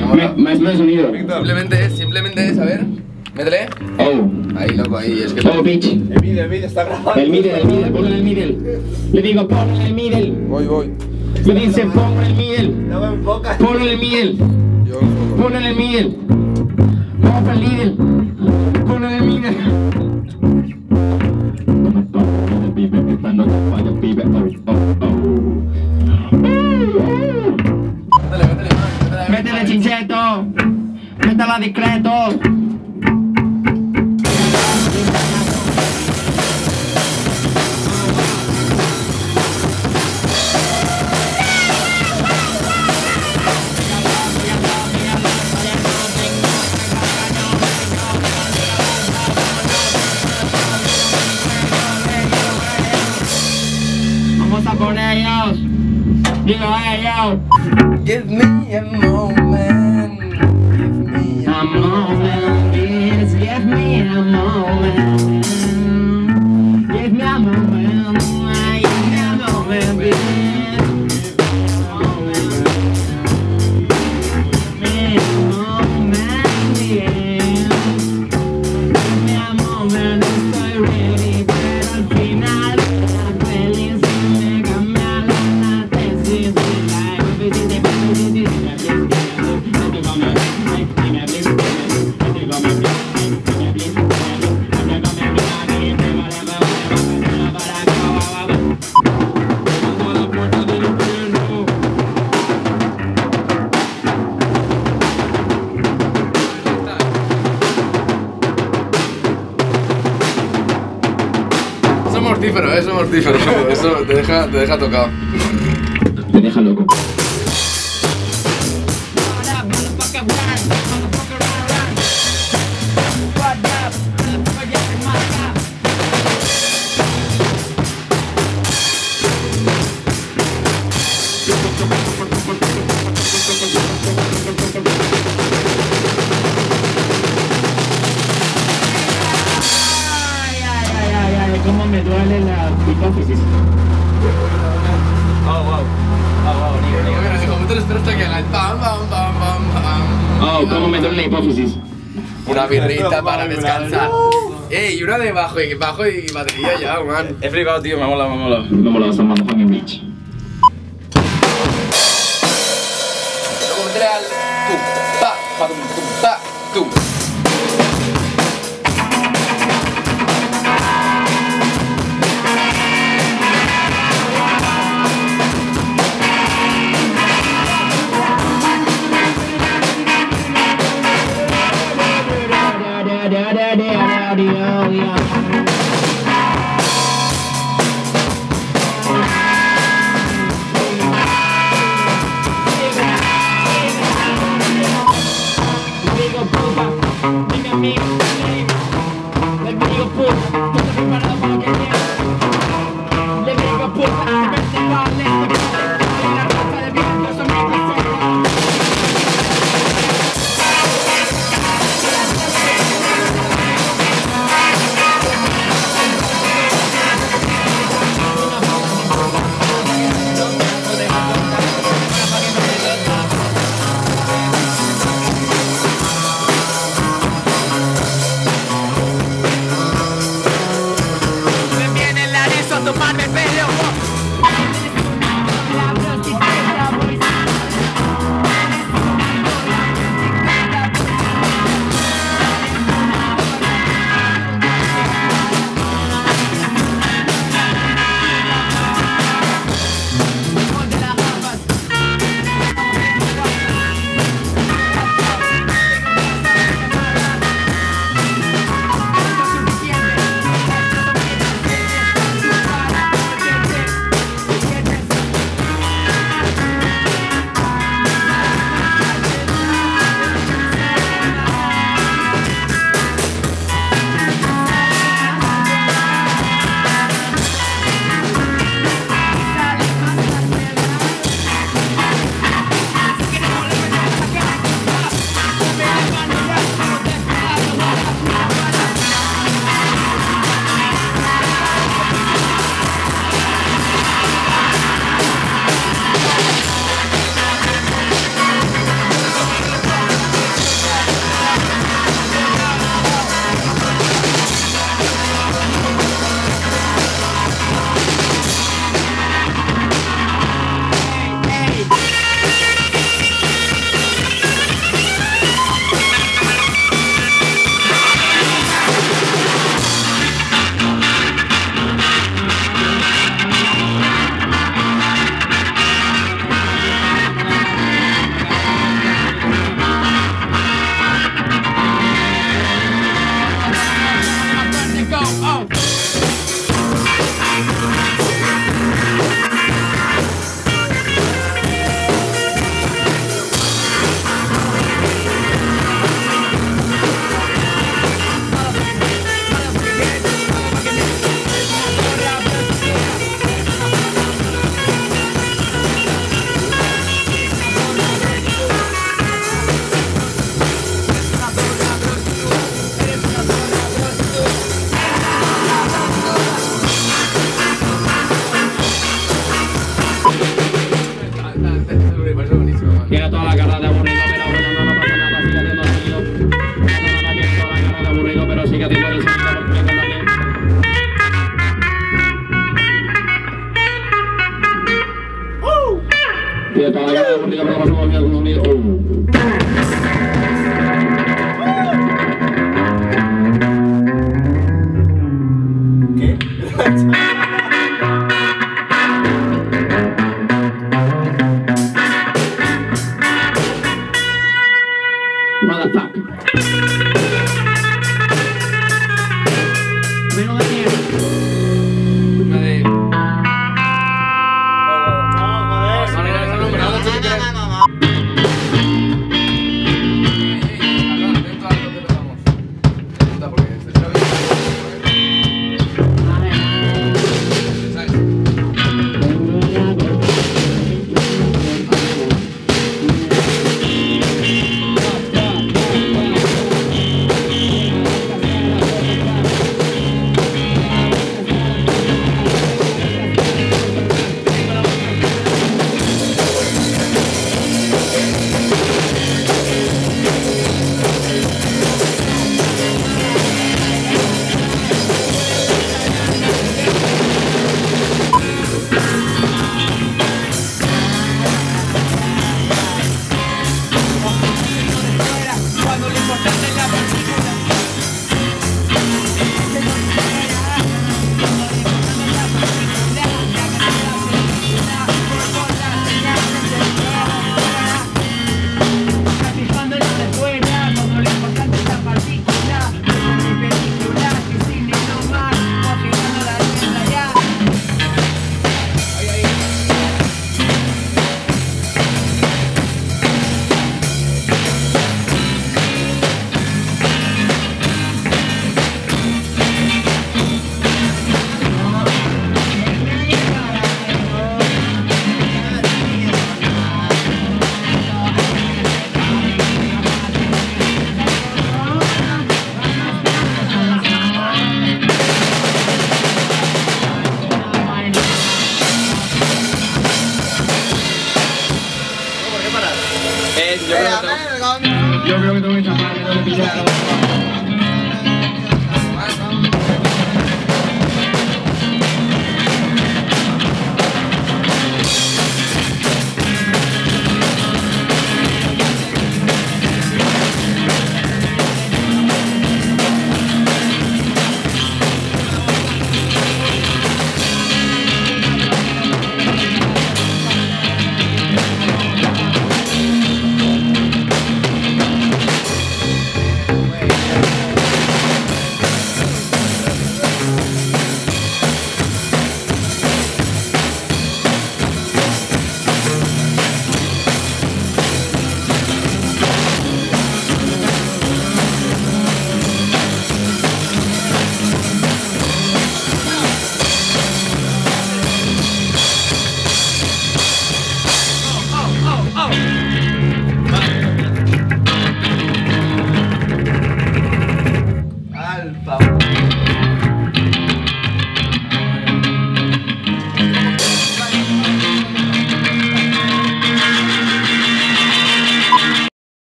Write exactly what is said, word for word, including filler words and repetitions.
Maestro de sonido. Simplemente es, simplemente es, a ver. Métele. Oh. Ahí, loco, ahí, es que... Oh, bitch. El middle, el middle está grabando. El middle, el middle, ponlo en el middle. Le digo, ponlo en el middle. Voy, voy. Me dice, ponlo en el middle. No me enfocas. Ponlo en el middle. Yo enfoco. Ponlo en el middle. Vamos para el middle. Ponlo en el middle. Métele, métele, métele. Métele, chincheto. Métela discreto. Vamos a por ellos. Digo ellos. Give me a moment. Give me a A moment, yes, give me a moment. Give me a moment, give me a moment, bitch. Give me a moment, yeah. Give me a moment, estoy ready, pero al final la feliz me cambia la tesis. Eso es mortífero, eso es mortífero. Eso te deja, te deja tocado. Te deja loco. Ay, ay, ay, ay, ay, cómo me duele la hipófisis. Oh, wow. Oh, wow, niga, niga. Mira, hijo, tú espera hasta que haga el pam, pam, pam, pam, pam. Oh, cómo me duele la hipófisis. Una birrita para descansar. Ey, y una de bajo y bajo y batería ya, man. He flipado, tío, me mola, me mola. Me mola esa motherfucking bitch. Luego métele al tum, pa, pa, tum, tum, pa, tum. Motherfucker. Menos de mierda. Una de. No, joder. Vale, ese nombre, no, no, no, no, no. Eh, yo creo que tengo- Yo creo que tengo que tapar, me tengo que pillar.